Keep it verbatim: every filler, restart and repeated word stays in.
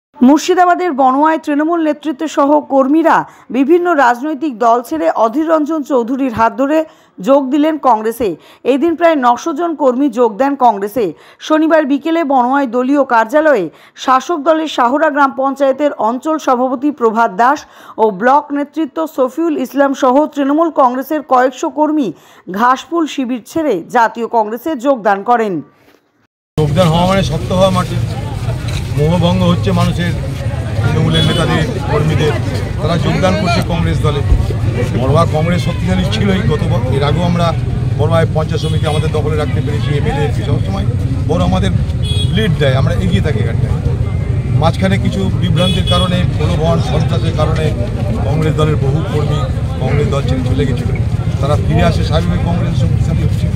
মুর্শিদাবাদের বনওয়ায় তৃণমূল নেতৃত্ব সহ কর্মীরা বিভিন্ন রাজনৈতিক দল ছেড়ে অধীর রঞ্জন চৌধুরীর হাত ধরে যোগ দিলেন কংগ্রেসে। এই দিন প্রায় নশো জন কর্মী যোগ দেন কংগ্রেসে। শনিবার বিকেলে বনওয়ায় দলীয় কার্যালয়ে শাসক দলের শাহরা গ্রাম পঞ্চায়েতের অঞ্চল সভাপতি প্রভাত দাস ও ব্লক নেতৃত্ব সফিউল ইসলাম সহ তৃণমূল কংগ্রেসের কয়েকশো কর্মী ঘাসফুল শিবির ছেড়ে জাতীয় কংগ্রেসে যোগদান করেন। যোগদান হওয়া মানে সত্য হওয়া মাটি মোহভঙ্গ হচ্ছে মানুষের, তৃণমূলের নেতাদের কর্মীদের, তারা যোগদান করছে কংগ্রেস দলে। বড়োয়া কংগ্রেস শক্তিশালী ছিলই গত এর আগেও আমরা বড়োয়ায় পঞ্চায়েত সমিতি আমাদের দখলে রাখতে পেরেছি, এমএলএ এমপি সবসময় বড় আমাদের লিড দেয়, আমরা এগিয়ে থাকি এখানটায়। মাঝখানে কিছু বিভ্রান্তির কারণে, প্রলোভন সন্ত্রাসের কারণে কংগ্রেস দলের বহু কর্মী কংগ্রেস দল ছেড়ে চলে গেছিল, তারা ফিরে আসে স্বাভাবিক কংগ্রেস শক্তিশালী হচ্ছে।